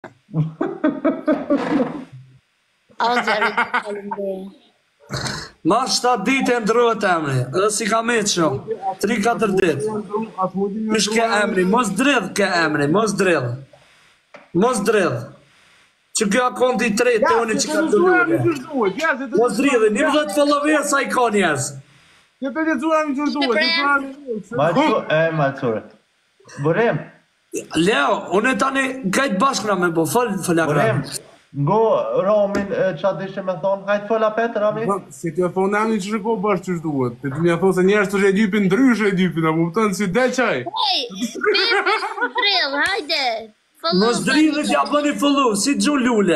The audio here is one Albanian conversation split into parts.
O, zërë, falemderit. Ma 7 ditë e ndrohet emri, edhe si ka me që, 3-4 ditë. Kish ke emri, mos dredh ke emri, mos dredh. Mos dredh. Që kjo akonti i tretë të unë që ka të lule. Mos dredh, 11 followers a i ka njerës. Që të lezuar mi që duhet. Malcore. Burem. Leo, unë e tani kajtë bashkëna me bo, fëllakra. Burem. Ngo Romin qa dishe me thonë, hajtë fola petë, Rami? Si të thonë nami që shko bashkë që shduhet. Të të mja thonë se njerës të shëgjypin ndryshë e dypin, a mu pëtën si del qaj. Hej, drill, hajde. Mos dridhët ja bëni follow, si Gjun Lule.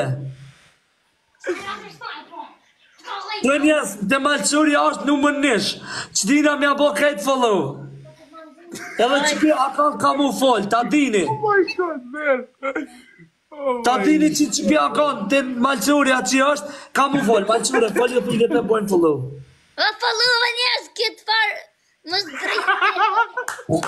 Të njes, të malqëri është numër nish, që dina mja bo kajtë follow. Edhe që kjo akant ka mu fol, ta dini. Oh my god, man. Ta dini që kjo akant të malqëri atë që është, ka mu fol, malqëri, folje të të bojnë follow. Va follow vë njerës këtë farë, mos drill.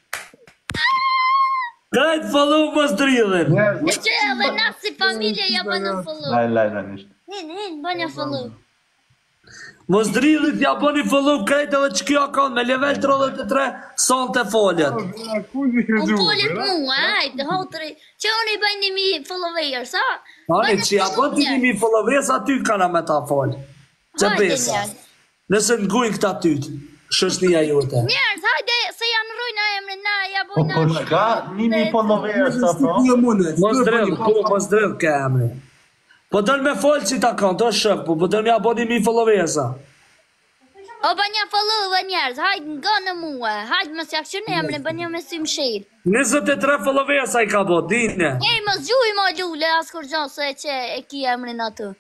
Kajtë follow mos dridhen. Në që edhe na si familje ja bënë follow. Lajnë, nishtë. Hin, bënë follow. Mos dridhit ja bëni follow krejt edhe që kjo akant me level 33 son të foljet. Unë foljet mu, hajtë, hotëri. Që unë i bëjnë 1000 followers, sa? Ani, që ja bëni 1000 followers, aty kana me ta fol. Që besa. Nëse ngujnë këta tytë, shëshnia jote. Njerës, hajde, se janë rujna emre, na, ja Po bojna. shka, 1000 followers, sa pro? Mos dredh ke emri. Po dërë me folë që ta kanë, të shëk, po dërë me aboni 1000 followersa. O, ba një follow dhe njerës, hajde nga në muë, hajde më s'jak që në emre, ba një me sim shirë. 23 followersa i ka bo, dine. Ej, më zgjuj ma lule, as kur gjonë se që e ki emrin atë.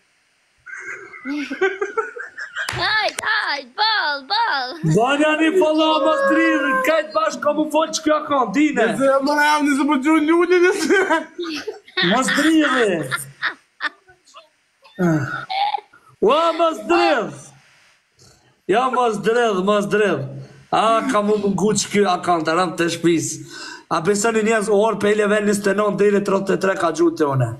Hajde, bal. Banja një follow mos dridhit, kajtë bashkë ka mu folë që kjo akant, dine. Nëse e më jam nëse më gjurë ljulli nëse. Mos dridhit. Ua, mos dredh. Ja, mos dredh. A, ka mu mungu që kjo akant, aram të shpis. A besoni njerës orë pe level 29 dhe 33 ka gjutë të one.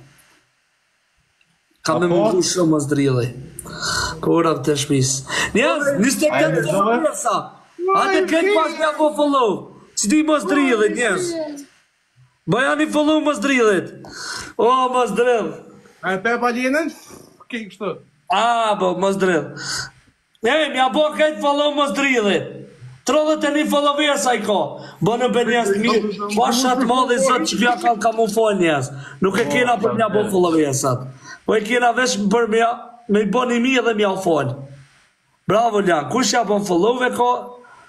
Ka me mungu shumë mos dridhi. Ko oram të shpis. Njerës, 28 followersa. A të këtë pas mja po follow. Që di mos dridhit, njerës. Bëja një follow mos dridhit. O, mos dredh. A e pe paljenën? Kej kështë. A, bo, mos dridh. Mja bo këtë follow mos dridhit. 31 followers a i ka. Bo në be njerës mirë. Pa shatë madhe zot që kja ka mu fol njerës. Nuk e kena për mja bo followersat. Po e kena vesh për me i bo një mirë dhe mja u fol. Bravo Ljan. Kush ja bon follow e ka?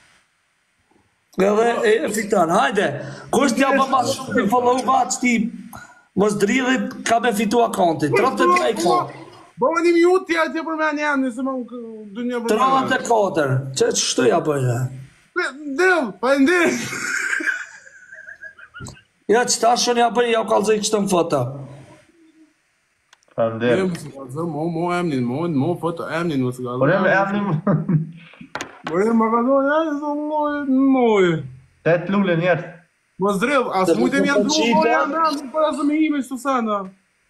Edhe e fitan. Hajde. Kush t'ja bon ma shumë të follow ba që ti mos dridhit ka me fitu akontit. 33 ka. Bo më një minutë tja që për me anë janë, nëse më dë një për me 34. Që shtu ja bëjë? Drill, pa e ndirë. Ja që ta shën ja bëjë, ja u kalzoj kështë në foto. Falënderë. Mo emnin, mo foto emnin, mësë ka Burem, emnin... Burem, më ka thonë, ja, nësë mojë. 8 lulle njerës. Mos drill, asë mujtë e mja dru, po janë në para së me ime, shtu sana.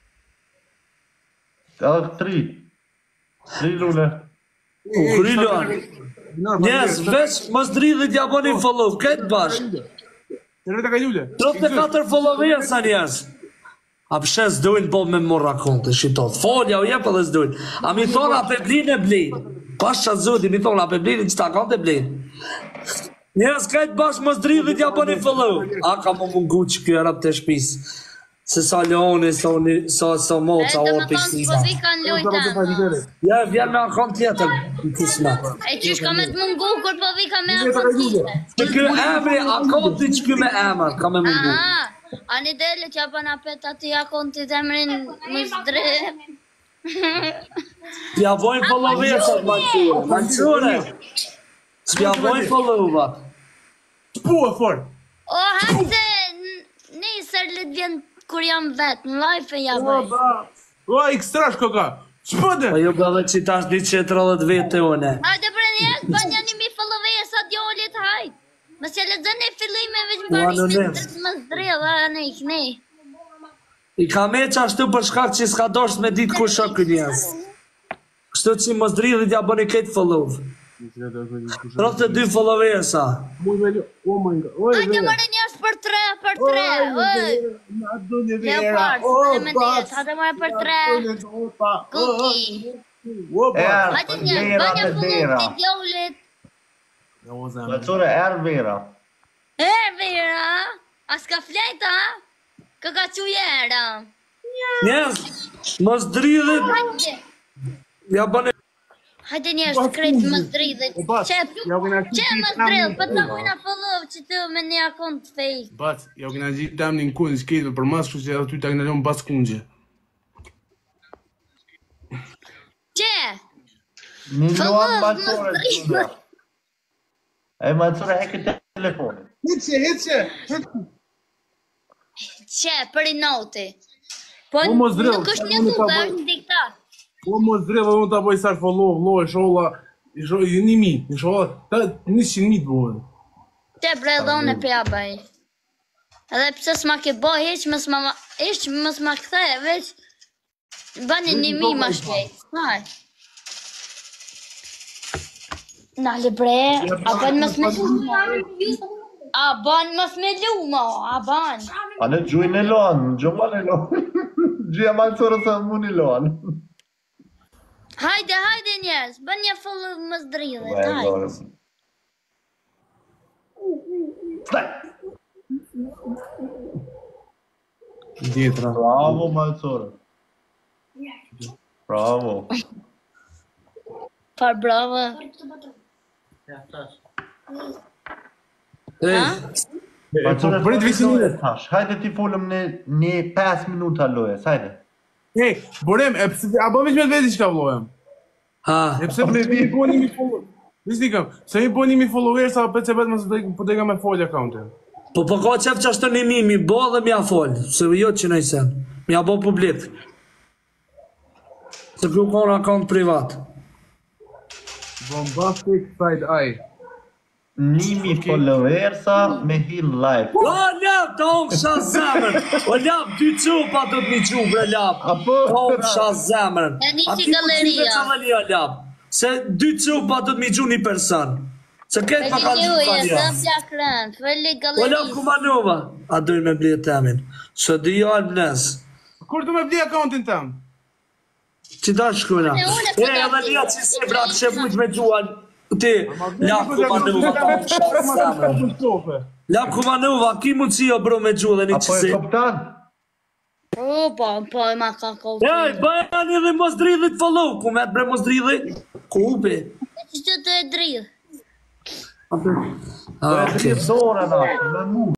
Edhe 3. 3 lulle. Krilon. Njes, veç mos dridhit ja bëni follow, këtë bashkë. Të rrëta ka ljule. 34 followers sa njerës. A pëshe s'dojnë po me morra konte, shitot. Folja u jepë edhe s'dojnë. A mi thonë a pe blinë e blinë. Pas që zoti, mi thonë a pe blinë, që ta konte blinë. Njerës këtë bashkë mos dridhit ja bëni follow. A ka më mungu që kjo rap të shpisë. Se sa leoni, sa moca, orë për shtiza. Po vi kanë lojta. Ja, vjen me akon tjetër, në kismet. E qysh ka me të mungu, kur po vi ka me akon tjetër. Që kjo emri, akonti që kjo me emër, ka me mungu. Ani dele që apën apet ati akontit emrin mos drill. Pja vojnë followesat, Manqure. S'pja vojnë followat. S'pu e fort. O, hajtë nesër le t'vjen kur jam vetë, në live e jam bëj. O, ekstrash koka. S'pëde. Po ju bëve që tash 130 vete të une. Hajde për njerës, bën janë 1000 followers sa djallit, hajtë. Mësë e lezën e fillime veç më anonim. barisë, më zdrell, ne. I ka me që ashtu për shkak që s'ka dosh me ditë ku shok ky njerëz. Kështu që mos dridhit ja bëni këtë follow. 32 followersa. Oh my god. Hajde mëre njerëz për 3, për 3. Leopard, faleminderit. Hajde mëre për 3. Cookie. Hajde njerëz, banja follow të djollit. Malcore, Vera. Vera, a s'ka flejta? Ka që jera. Njerëz, mos dridhit. Hajde. Ja bëni Hajde njerëz krejt mos dridhit. Qe mos dridh, për të mujna follow që të me një akont fake. Bac, ja u kena gjithë tam një kundë s'kejtë për mas, kështu që edhe ty ta kena lënë bas kundje. Qe? Miluan Follow mos Malcore. dridhit. E Malcore heke telefonin. Hece. Qe, për i noti. Po mos dridh, nuk është një unë ka tube, bëj. është një diktat. Po mos drejtë unë ta bëj sa follow, vloj, sholla, i 1000, i sholla 100.000 bëhen. Qe bre dhone për ja bëj. Edhe pse s'ma ke bëj, hiq mos ma kthe, veç bani 1000 ma shpejt. Haj. Nale bre, a ban mos me luma. A ban mos me luma, a ban. A në gjujnë e lonë, gjumba në lonë. Gjuja Malcore se mund i lonë. Hajde njerëz, bën një follow mos dridhet, hajde. Djetra. Bravo Malcore. Bravo. Par bravo. Malcore, Prit visin e tash. Hajde ti folëm në 5 minuta lojes, hajde. Borem, a bëmi që me të veti që ka vlojëm? Ha. E pse me mi boni mi follow. Nisnikam, se mi boni mi followers sa për cebet mësë po dega me folja accountin. Po ka qef që ashtë një mi bo dhe mi a fol. Se jo që nëjë sen. Mi a bo publik. Se kjo ka në akant privat. Bombastic side eye. 1000 followersa me hill live. O lap, të om sha zemrën. O lap, 2 qupa do t'mi qu, bre lap. Apo? Të om sha zemrën. E nisi A ti më galleria. qyve që valia lap. Se 2 qupa do t'mi qu një person. Se këtë pa ka Feli një Luje, valia. sa plakran, feli O lap, galleria. ku manova. A dojnë me blije temin. Se di jo alë nes. Kur të me bli accountin tam? Që da shkuna. E, unë e Edhe përgati. lia që si brat që vujt me gjuan. Ti, lap ku manova, të om sha zemrën. La Kumanova, ki mundësi o bro me gjuhë dhe një Apo e qësi. koptan? Po, e ma ka kohë. Ej, bëjani dhe mos dridhit follow, ku me të bre mos dridhit? Ku upi? Që të e dridh. Ah, Për e okej. 3 orë në, me mu.